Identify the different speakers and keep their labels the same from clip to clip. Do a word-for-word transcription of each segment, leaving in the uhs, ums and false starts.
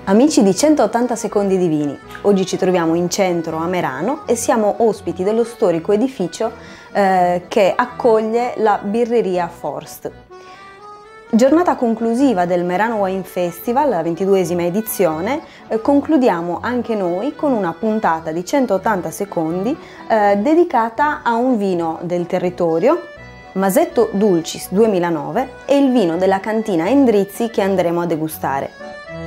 Speaker 1: Amici di centottanta secondi di vini, oggi ci troviamo in centro a Merano e siamo ospiti dello storico edificio eh, che accoglie la birreria Forst. Giornata conclusiva del Merano Wine Festival, la ventiduesima edizione, eh, concludiamo anche noi con una puntata di centottanta secondi eh, dedicata a un vino del territorio, Masetto Dulcis duemilanove, e il vino della cantina Endrizzi che andremo a degustare.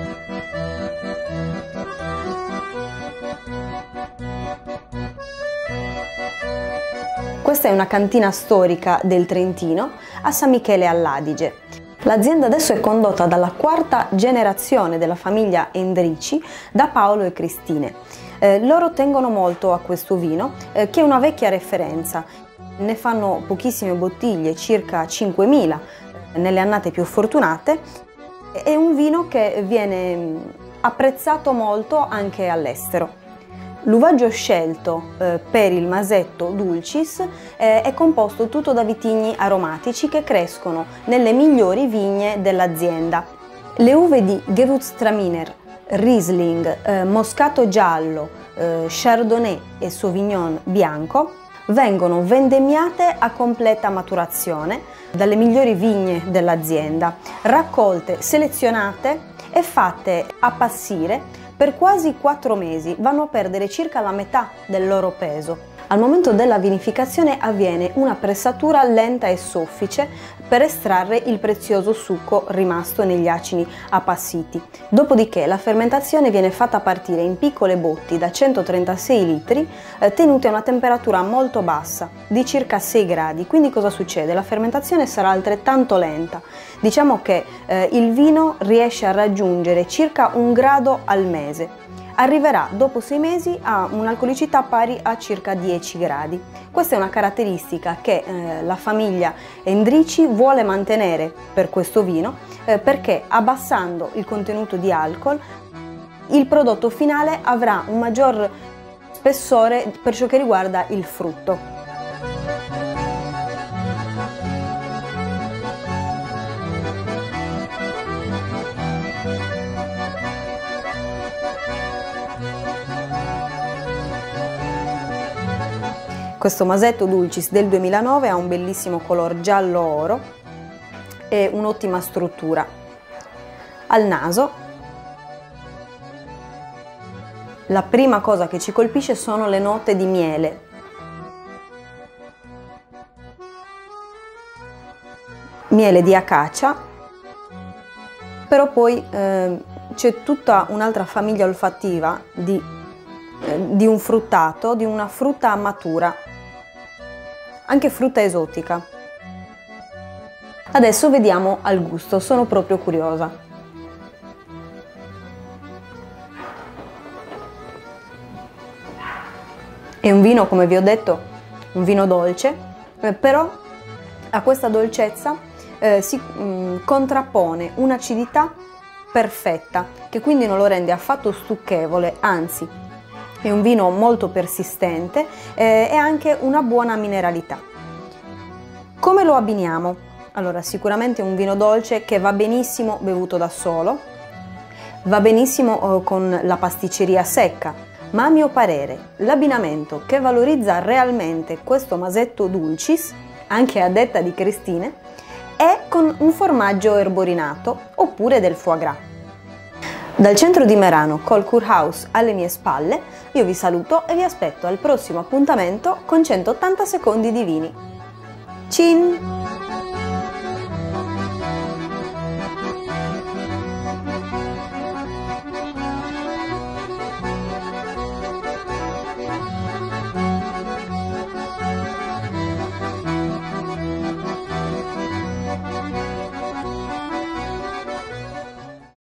Speaker 1: Questa è una cantina storica del Trentino a San Michele all'Adige. L'azienda adesso è condotta dalla quarta generazione della famiglia Endrici, da Paolo e Cristine. Eh, loro tengono molto a questo vino, eh, che è una vecchia referenza. Ne fanno pochissime bottiglie, circa cinquemila nelle annate più fortunate. È un vino che viene apprezzato molto anche all'estero. L'uvaggio scelto eh, per il Masetto Dulcis eh, è composto tutto da vitigni aromatici che crescono nelle migliori vigne dell'azienda. Le uve di Gewürztraminer, Riesling, eh, Moscato giallo, eh, Chardonnay e Sauvignon bianco vengono vendemmiate a completa maturazione dalle migliori vigne dell'azienda, raccolte, selezionate e fatte appassire per quasi quattro mesi. Vanno a perdere circa la metà del loro peso. Al momento della vinificazione avviene una pressatura lenta e soffice per estrarre il prezioso succo rimasto negli acini appassiti. Dopodiché la fermentazione viene fatta partire in piccole botti da centotrentasei litri, eh, tenute a una temperatura molto bassa, di circa sei gradi. Quindi cosa succede? La fermentazione sarà altrettanto lenta. Diciamo che eh, il vino riesce a raggiungere circa un grado al mese. Arriverà dopo sei mesi a un'alcolicità pari a circa dieci gradi. Questa è una caratteristica che eh, la famiglia Endrici vuole mantenere per questo vino eh, perché abbassando il contenuto di alcol il prodotto finale avrà un maggior spessore per ciò che riguarda il frutto. Questo Masetto Dulcis del duemilanove ha un bellissimo color giallo oro e un'ottima struttura. Al naso, la prima cosa che ci colpisce sono le note di miele. Miele di acacia, però poi eh, c'è tutta un'altra famiglia olfattiva di, eh, di un fruttato, di una frutta matura. Anche frutta esotica. Adesso vediamo al gusto, sono proprio curiosa. È un vino, come vi ho detto, un vino dolce, eh, però a questa dolcezza eh, si mh, contrappone un'acidità perfetta, che quindi non lo rende affatto stucchevole, anzi è un vino molto persistente eh, e anche una buona mineralità. Come lo abbiniamo? Allora, sicuramente un vino dolce che va benissimo bevuto da solo, va benissimo eh, con la pasticceria secca, ma a mio parere l'abbinamento che valorizza realmente questo Masetto Dulcis, anche a detta di Cristine, è con un formaggio erborinato oppure del foie gras. Dal centro di Merano, col Kurhaus alle mie spalle, io vi saluto e vi aspetto al prossimo appuntamento con centottanta secondi di vini. Cin!